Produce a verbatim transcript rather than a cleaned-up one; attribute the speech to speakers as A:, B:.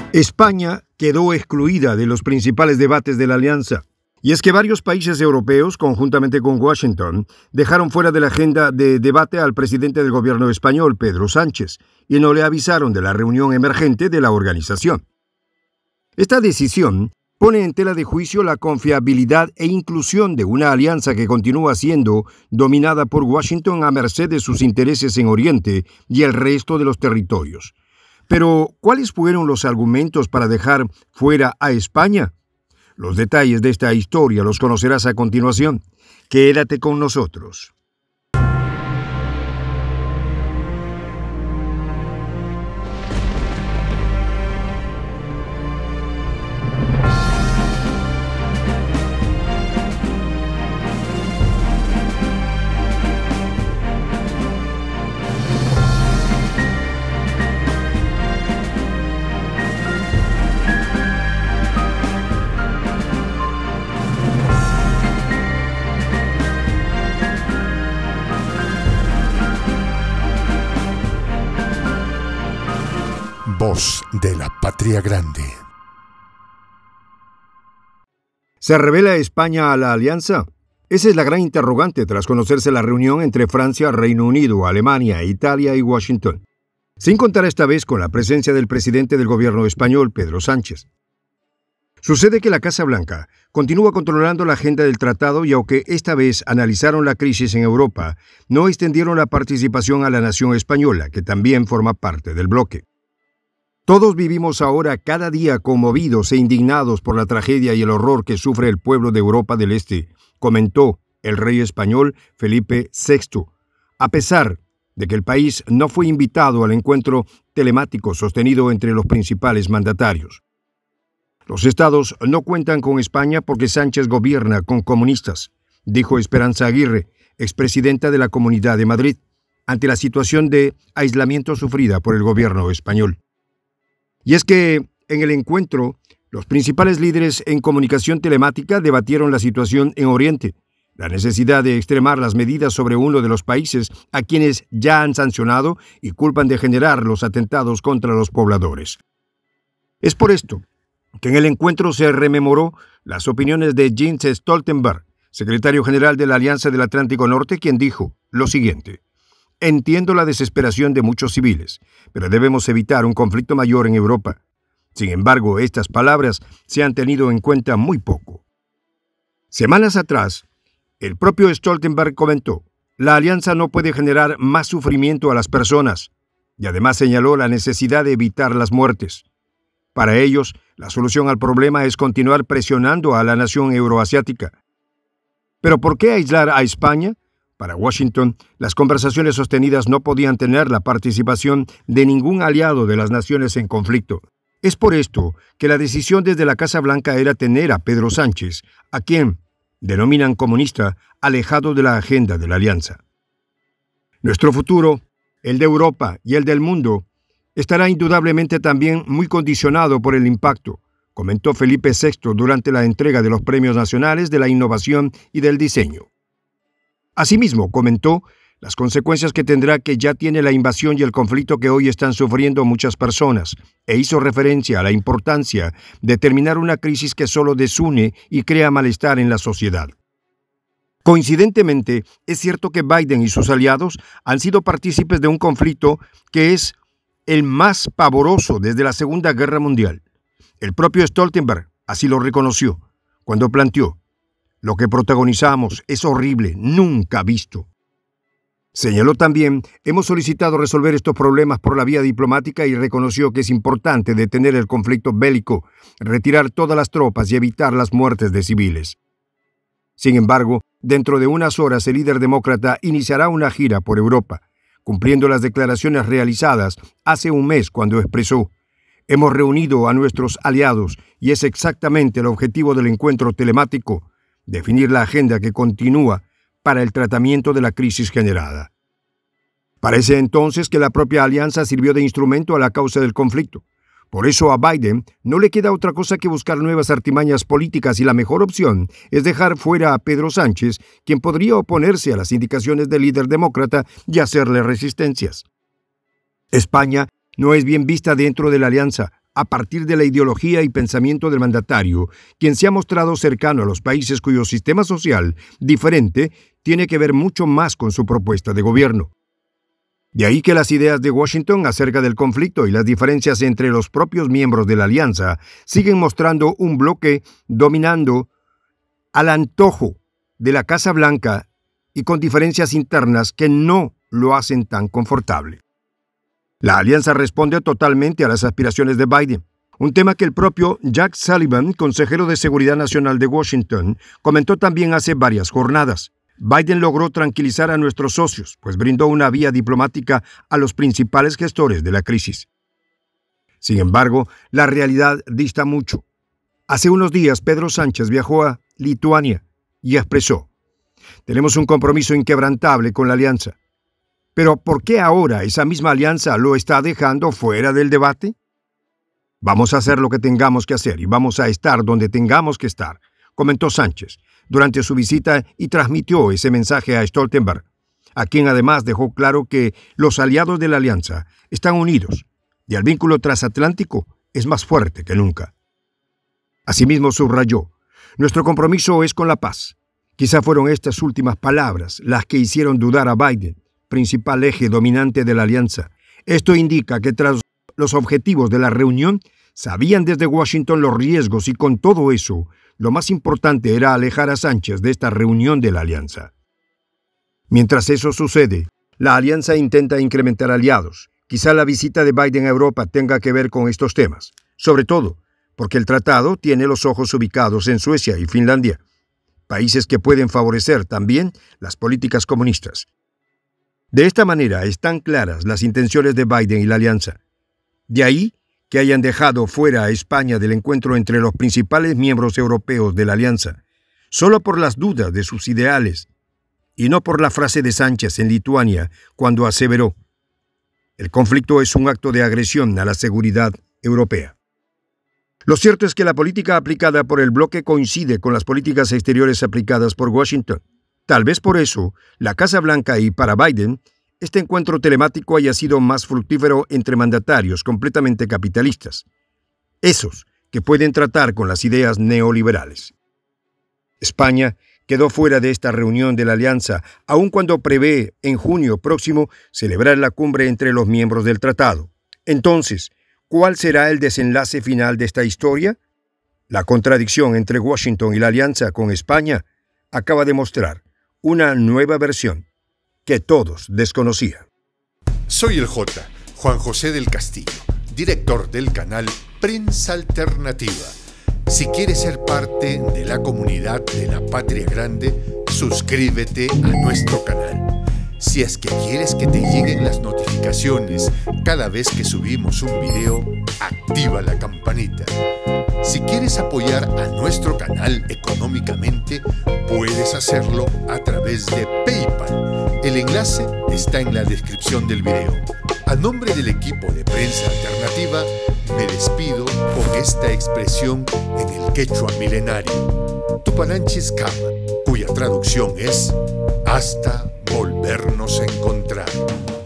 A: España quedó excluida de los principales debates de la alianza. Y es que varios países europeos, conjuntamente con Washington, dejaron fuera de la agenda de debate al presidente del gobierno español, Pedro Sánchez, y no le avisaron de la reunión emergente de la organización. Esta decisión pone en tela de juicio la confiabilidad e inclusión de una alianza que continúa siendo dominada por Washington a merced de sus intereses en Oriente y el resto de los territorios. Pero, ¿cuáles fueron los argumentos para dejar fuera a España? Los detalles de esta historia los conocerás a continuación. Quédate con nosotros.
B: Voz de la Patria Grande.
A: ¿Se revela España a la alianza? Esa es la gran interrogante tras conocerse la reunión entre Francia, Reino Unido, Alemania, Italia y Washington. Sin contar esta vez con la presencia del presidente del gobierno español, Pedro Sánchez. Sucede que la Casa Blanca continúa controlando la agenda del tratado y aunque esta vez analizaron la crisis en Europa, no extendieron la participación a la nación española, que también forma parte del bloque. Todos vivimos ahora cada día conmovidos e indignados por la tragedia y el horror que sufre el pueblo de Europa del Este, comentó el rey español Felipe sexto, a pesar de que el país no fue invitado al encuentro telemático sostenido entre los principales mandatarios. Los estados no cuentan con España porque Sánchez gobierna con comunistas, dijo Esperanza Aguirre, expresidenta de la Comunidad de Madrid, ante la situación de aislamiento sufrida por el gobierno español. Y es que, en el encuentro, los principales líderes en comunicación telemática debatieron la situación en Oriente, la necesidad de extremar las medidas sobre uno de los países a quienes ya han sancionado y culpan de generar los atentados contra los pobladores. Es por esto que en el encuentro se rememoró las opiniones de Jens Stoltenberg, secretario general de la Alianza del Atlántico Norte, quien dijo lo siguiente: entiendo la desesperación de muchos civiles, pero debemos evitar un conflicto mayor en Europa. Sin embargo, estas palabras se han tenido en cuenta muy poco. Semanas atrás, el propio Stoltenberg comentó, la alianza no puede generar más sufrimiento a las personas, y además señaló la necesidad de evitar las muertes. Para ellos, la solución al problema es continuar presionando a la nación euroasiática. ¿Pero por qué aislar a España? Para Washington, las conversaciones sostenidas no podían tener la participación de ningún aliado de las naciones en conflicto. Es por esto que la decisión desde la Casa Blanca era tener a Pedro Sánchez, a quien denominan comunista, alejado de la agenda de la alianza. Nuestro futuro, el de Europa y el del mundo, estará indudablemente también muy condicionado por el impacto, comentó Felipe sexto durante la entrega de los Premios Nacionales de la Innovación y del Diseño. Asimismo, comentó las consecuencias que tendrá que ya tiene la invasión y el conflicto que hoy están sufriendo muchas personas, e hizo referencia a la importancia de terminar una crisis que solo desune y crea malestar en la sociedad. Coincidentemente, es cierto que Biden y sus aliados han sido partícipes de un conflicto que es el más pavoroso desde la Segunda Guerra Mundial. El propio Stoltenberg así lo reconoció cuando planteó: lo que protagonizamos es horrible, nunca visto. Señaló también, hemos solicitado resolver estos problemas por la vía diplomática y reconoció que es importante detener el conflicto bélico, retirar todas las tropas y evitar las muertes de civiles. Sin embargo, dentro de unas horas el líder demócrata iniciará una gira por Europa, cumpliendo las declaraciones realizadas hace un mes cuando expresó: hemos reunido a nuestros aliados y es exactamente el objetivo del encuentro telemático, definir la agenda que continúa para el tratamiento de la crisis generada. Parece entonces que la propia alianza sirvió de instrumento a la causa del conflicto. Por eso a Biden no le queda otra cosa que buscar nuevas artimañas políticas y la mejor opción es dejar fuera a Pedro Sánchez, quien podría oponerse a las indicaciones del líder demócrata y hacerle resistencias. España no es bien vista dentro de la alianza, a partir de la ideología y pensamiento del mandatario, quien se ha mostrado cercano a los países cuyo sistema social diferente tiene que ver mucho más con su propuesta de gobierno. De ahí que las ideas de Washington acerca del conflicto y las diferencias entre los propios miembros de la alianza siguen mostrando un bloque dominando al antojo de la Casa Blanca y con diferencias internas que no lo hacen tan confortable. La alianza responde totalmente a las aspiraciones de Biden, un tema que el propio Jack Sullivan, consejero de Seguridad Nacional de Washington, comentó también hace varias jornadas. Biden logró tranquilizar a nuestros socios, pues brindó una vía diplomática a los principales gestores de la crisis. Sin embargo, la realidad dista mucho. Hace unos días, Pedro Sánchez viajó a Lituania y expresó: tenemos un compromiso inquebrantable con la alianza. Pero ¿por qué ahora esa misma alianza lo está dejando fuera del debate? Vamos a hacer lo que tengamos que hacer y vamos a estar donde tengamos que estar, comentó Sánchez durante su visita y transmitió ese mensaje a Stoltenberg, a quien además dejó claro que los aliados de la alianza están unidos y el vínculo transatlántico es más fuerte que nunca. Asimismo subrayó: nuestro compromiso es con la paz. Quizá fueron estas últimas palabras las que hicieron dudar a Biden, principal eje dominante de la alianza. Esto indica que tras los objetivos de la reunión, sabían desde Washington los riesgos y con todo eso, lo más importante era alejar a Sánchez de esta reunión de la alianza. Mientras eso sucede, la alianza intenta incrementar aliados. Quizá la visita de Biden a Europa tenga que ver con estos temas, sobre todo porque el tratado tiene los ojos ubicados en Suecia y Finlandia, países que pueden favorecer también las políticas comunistas. De esta manera están claras las intenciones de Biden y la alianza. De ahí que hayan dejado fuera a España del encuentro entre los principales miembros europeos de la alianza, solo por las dudas de sus ideales, y no por la frase de Sánchez en Lituania cuando aseveró: el conflicto es un acto de agresión a la seguridad europea. Lo cierto es que la política aplicada por el bloque coincide con las políticas exteriores aplicadas por Washington. Tal vez por eso, la Casa Blanca y para Biden, este encuentro telemático haya sido más fructífero entre mandatarios completamente capitalistas, esos que pueden tratar con las ideas neoliberales. España quedó fuera de esta reunión de la alianza, aun cuando prevé en junio próximo celebrar la cumbre entre los miembros del tratado. Entonces, ¿cuál será el desenlace final de esta historia? La contradicción entre Washington y la alianza con España acaba de mostrar una nueva versión que todos desconocían.
B: Soy el J, Juan José del Castillo, director del canal Prensa Alternativa. Si quieres ser parte de la comunidad de la Patria Grande, suscríbete a nuestro canal. Si es que quieres que te lleguen las notificaciones cada vez que subimos un video, activa la campanita. Si quieres apoyar a nuestro canal económicamente, puedes hacerlo a través de PayPal. El enlace está en la descripción del video. A nombre del equipo de Prensa Alternativa, me despido con esta expresión en el quechua milenario, Tupananchis Kama, cuya traducción es: hasta volvernos a encontrar.